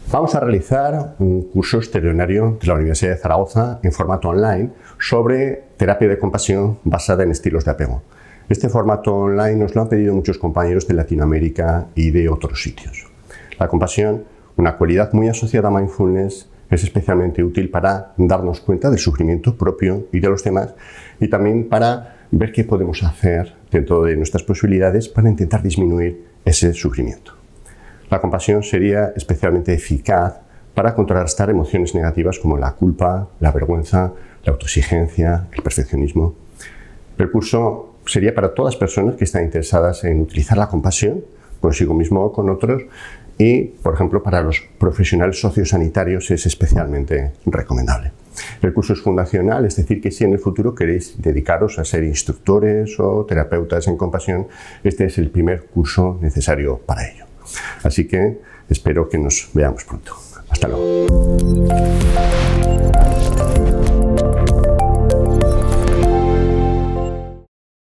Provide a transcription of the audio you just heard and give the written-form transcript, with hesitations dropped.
Vamos a realizar un curso extraordinario de la Universidad de Zaragoza en formato online sobre terapia de compasión basada en estilos de apego. Este formato online nos lo han pedido muchos compañeros de Latinoamérica y de otros sitios. La compasión, una cualidad muy asociada a mindfulness, es especialmente útil para darnos cuenta del sufrimiento propio y de los demás y también para ver qué podemos hacer dentro de nuestras posibilidades para intentar disminuir ese sufrimiento. La compasión sería especialmente eficaz para contrarrestar emociones negativas como la culpa, la vergüenza, la autoexigencia, el perfeccionismo. El curso sería para todas las personas que están interesadas en utilizar la compasión consigo mismo o con otros y, por ejemplo, para los profesionales sociosanitarios es especialmente recomendable. El curso es fundacional, es decir, que si en el futuro queréis dedicaros a ser instructores o terapeutas en compasión, este es el primer curso necesario para ello. Así que espero que nos veamos pronto. Hasta luego.